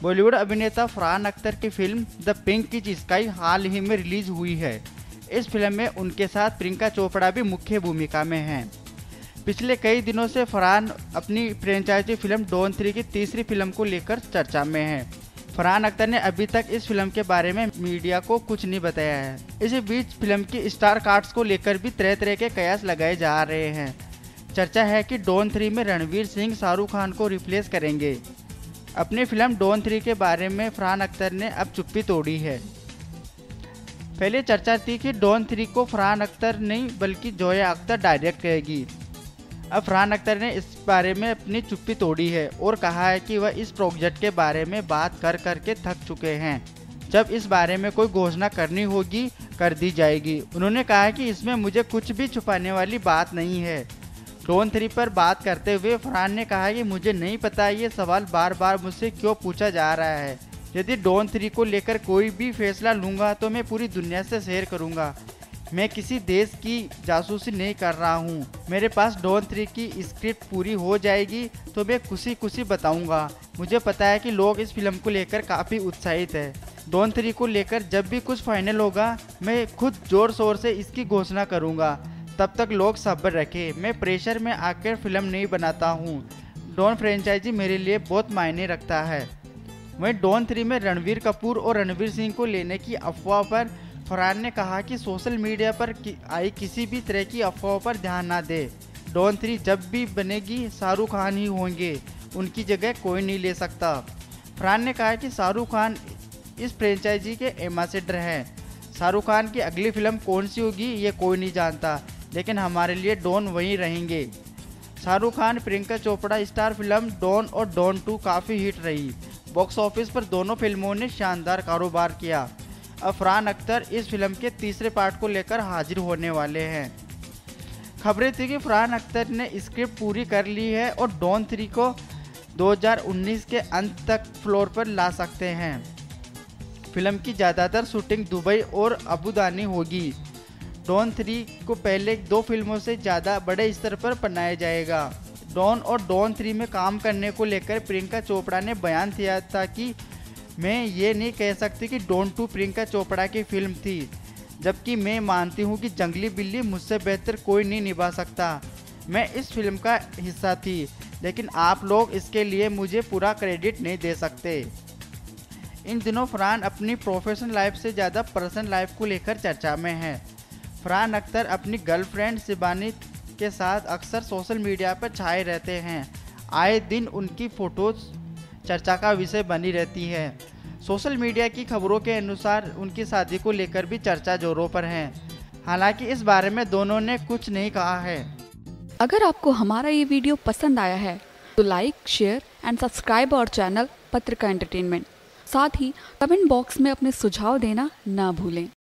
बॉलीवुड अभिनेता फरहान अख्तर की film the pink की स्काई हाल ही में रिलीज हुई है। इस फिल्म में उनके साथ प्रियंका चोपड़ा भी मुख्य भूमिका में हैं। पिछले कई दिनों से फरहान अपनी फ्रेंचाइजी फिल्म डॉन 3 की तीसरी फिल्म को लेकर चर्चा में है। फरहान अख्तर ने अभी तक इस फिल्म के बारे में मीडिया को कुछ नहीं बताया है। इसी बीच फिल्म की स्टार कास्ट को लेकर भी तरह तरह के कयास लगाए जा रहे हैं। चर्चा है कि डॉन 3 में रणवीर सिंह शाहरुख खान को रिप्लेस करेंगे। अपनी फिल्म डॉन 3 के बारे में फरहान अख्तर ने अब चुप्पी तोड़ी है। पहले चर्चा थी कि डॉन 3 को फरहान अख्तर नहीं बल्कि जोया अख्तर डायरेक्ट करेगी। अब फरहान अख्तर ने इस बारे में अपनी चुप्पी तोड़ी है और कहा है कि वह इस प्रोजेक्ट के बारे में बात कर के थक चुके हैं। जब इस बारे में कोई घोषणा करनी होगी कर दी जाएगी। उन्होंने कहा कि इसमें मुझे कुछ भी छुपाने वाली बात नहीं है। डॉन 3 पर बात करते हुए फरहान ने कहा कि मुझे नहीं पता ये सवाल बार बार मुझसे क्यों पूछा जा रहा है। यदि डॉन 3 को लेकर कोई भी फैसला लूँगा तो मैं पूरी दुनिया से शेयर करूँगा। मैं किसी देश की जासूसी नहीं कर रहा हूँ। मेरे पास डॉन 3 की स्क्रिप्ट पूरी हो जाएगी तो मैं खुशी बताऊँगा। मुझे पता है कि लोग इस फिल्म को लेकर काफ़ी उत्साहित है। डॉन 3 को लेकर जब भी कुछ फाइनल होगा मैं खुद जोर शोर से इसकी घोषणा करूँगा। तब तक लोग सब्र रखें। मैं प्रेशर में आकर फिल्म नहीं बनाता हूँ। डॉन फ्रेंचाइजी मेरे लिए बहुत मायने रखता है। वहीं डॉन 3 में रणवीर कपूर और रणवीर सिंह को लेने की अफवाह पर फरहान ने कहा कि सोशल मीडिया पर आई किसी भी तरह की अफवाह पर ध्यान ना दे। डॉन 3 जब भी बनेगी शाहरुख खान ही होंगे, उनकी जगह कोई नहीं ले सकता। फरहान ने कहा कि शाहरुख खान इस फ्रेंचाइजी के एम्बेसडर हैं। शाहरुख खान की अगली फिल्म कौन सी होगी ये कोई नहीं जानता, लेकिन हमारे लिए डॉन वहीं रहेंगे। शाहरुख खान प्रियंका चोपड़ा स्टार फिल्म डॉन और डॉन 2 काफ़ी हिट रही। बॉक्स ऑफिस पर दोनों फिल्मों ने शानदार कारोबार किया। अब फरहान अख्तर इस फिल्म के तीसरे पार्ट को लेकर हाजिर होने वाले हैं। खबरें थी कि फरहान अख्तर ने स्क्रिप्ट पूरी कर ली है और डॉन 3 को 2019 के अंत तक फ्लोर पर ला सकते हैं। फिल्म की ज़्यादातर शूटिंग दुबई और अबू धाबी होगी। डॉन 3 को पहले 2 फिल्मों से ज़्यादा बड़े स्तर पर बनाया जाएगा। डॉन और डॉन 3 में काम करने को लेकर प्रियंका चोपड़ा ने बयान दिया था कि मैं ये नहीं कह सकती कि डॉन 2 प्रियंका चोपड़ा की फिल्म थी, जबकि मैं मानती हूँ कि जंगली बिल्ली मुझसे बेहतर कोई नहीं निभा सकता। मैं इस फिल्म का हिस्सा थी, लेकिन आप लोग इसके लिए मुझे पूरा क्रेडिट नहीं दे सकते। इन दिनों फरहान अपनी प्रोफेशनल लाइफ से ज़्यादा पर्सनल लाइफ को लेकर चर्चा में है। फरहान अख्तर अपनी गर्लफ्रेंड शिबानी के साथ अक्सर सोशल मीडिया पर छाए रहते हैं। आए दिन उनकी फ़ोटोज़ चर्चा का विषय बनी रहती है। सोशल मीडिया की खबरों के अनुसार उनकी शादी को लेकर भी चर्चा जोरों पर है। हालांकि इस बारे में दोनों ने कुछ नहीं कहा है। अगर आपको हमारा ये वीडियो पसंद आया है तो like, share and subscribe our channel Patrika entertainment. साथ ही कमेंट बॉक्स में अपने सुझाव देना ना भूलें।